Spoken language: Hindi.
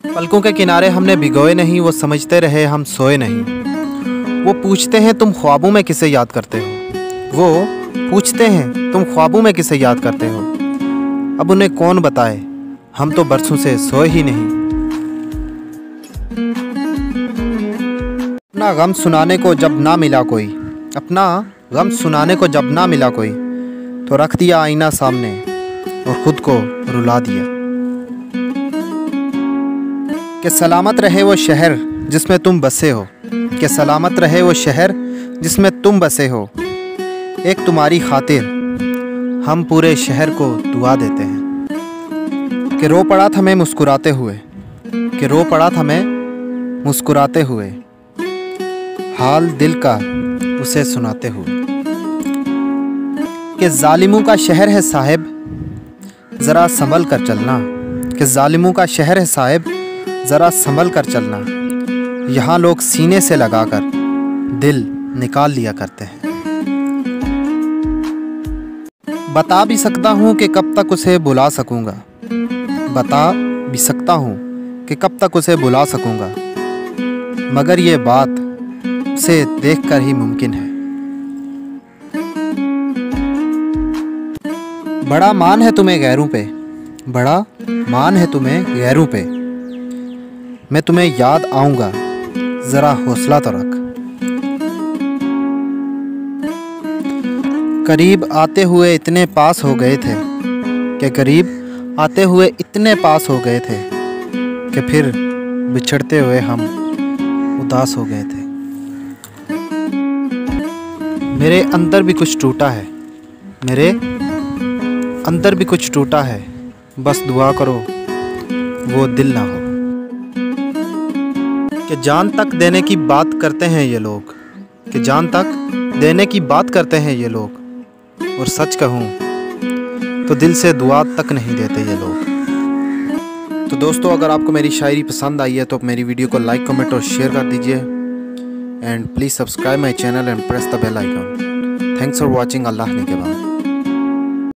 पलकों के किनारे हमने भिगोए नहीं, वो समझते रहे हम सोए नहीं। वो पूछते हैं तुम ख्वाबों में किसे याद करते हो, वो पूछते हैं तुम ख्वाबों में किसे याद करते हो। अब उन्हें कौन बताए, हम तो बरसों से सोए ही नहीं। अपना गम सुनाने को जब ना मिला कोई, अपना गम सुनाने को जब ना मिला कोई, तो रख दिया आईना सामने और खुद को रुला दिया। कि सलामत रहे वो शहर जिसमें तुम बसे हो, कि सलामत रहे वो शहर जिसमें तुम बसे हो। एक तुम्हारी खातिर हम पूरे शहर को दुआ देते हैं। कि रो पड़ा था मैं मुस्कुराते हुए, कि रो पड़ा था मैं मुस्कुराते हुए, हाल दिल का उसे सुनाते हुए। कि जालिमों का शहर है साहिब ज़रा संभल कर चलना, कि जालिमों का शहर है साहिब ज़रा संभल कर चलना। यहाँ लोग सीने से लगाकर दिल निकाल लिया करते हैं। बता भी सकता हूँ कि कब तक उसे बुला सकूँगा, बता भी सकता हूँ कि कब तक उसे बुला सकूँगा, मगर ये बात उसे देखकर ही मुमकिन है। बड़ा मान है तुम्हें गैरों पे, बड़ा मान है तुम्हें गैरों पे, मैं तुम्हें याद आऊँगा ज़रा हौसला तो रख। करीब आते हुए इतने पास हो गए थे, कि करीब आते हुए इतने पास हो गए थे, कि फिर बिछड़ते हुए हम उदास हो गए थे। मेरे अंदर भी कुछ टूटा है, मेरे अंदर भी कुछ टूटा है, बस दुआ करो वो दिल ना हो। कि जान तक देने की बात करते हैं ये लोग, कि जान तक देने की बात करते हैं ये लोग, और सच कहूँ तो दिल से दुआ तक नहीं देते ये लोग। तो दोस्तों, अगर आपको मेरी शायरी पसंद आई है तो मेरी वीडियो को लाइक, कमेंट और शेयर कर दीजिए। And please subscribe my channel and press the bell icon. Thanks for watching. Allah ने के बाद।